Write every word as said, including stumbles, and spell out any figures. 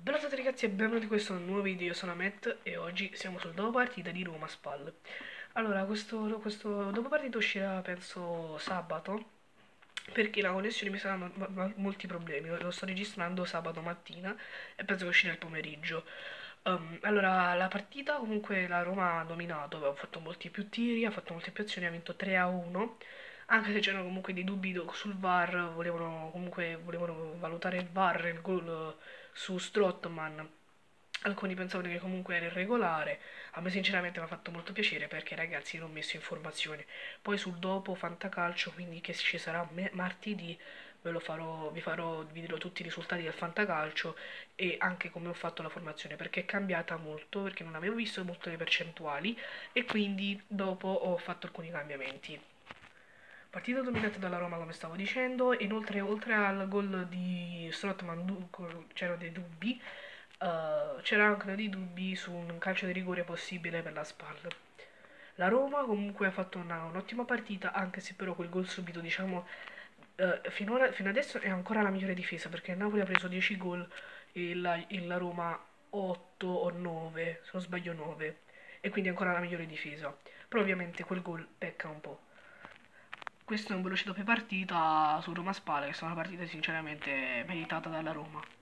Bella a tutti ragazzi e benvenuti in questo nuovo video, io sono Matt e oggi siamo sul dopo partita di Roma Spal. Allora, questo, questo dopo partita uscirà penso sabato, perché la connessione mi sta dando ma- ma- molti problemi, lo sto registrando sabato mattina e penso che uscirà il pomeriggio. Um, allora, la partita comunque la Roma ha dominato, ha fatto molti più tiri, ha fatto molte più azioni, ha vinto tre a uno, anche se c'erano comunque dei dubbi do- sul V A R, volevano comunque volevano valutare il V A R, il gol su Strootman. Alcuni pensavano che comunque era irregolare, a me sinceramente mi ha fatto molto piacere perché ragazzi non ho messo informazioni. Poi sul dopo Fantacalcio, quindi che ci sarà me- martedì, ve lo farò, vi farò, vi dirò tutti i risultati del Fantacalcio e anche come ho fatto la formazione perché è cambiata molto, perché non avevo visto molto le percentuali e quindi dopo ho fatto alcuni cambiamenti. Partita dominata dalla Roma, come stavo dicendo, e inoltre, oltre al gol di Strootman, c'erano dei dubbi, eh, c'erano anche dei dubbi su un calcio di rigore possibile per la SPAL. La Roma comunque ha fatto una- un'ottima partita, anche se però quel gol subito, diciamo, eh, finora- fino adesso è ancora la migliore difesa, perché il Napoli ha preso dieci gol e la, e la Roma otto o nove, se non sbaglio nove, e quindi è ancora la migliore difesa. Però ovviamente quel gol pecca un po'. Questo è un veloce doppia partita su Roma Spal, che è stata una partita sinceramente meritata dalla Roma.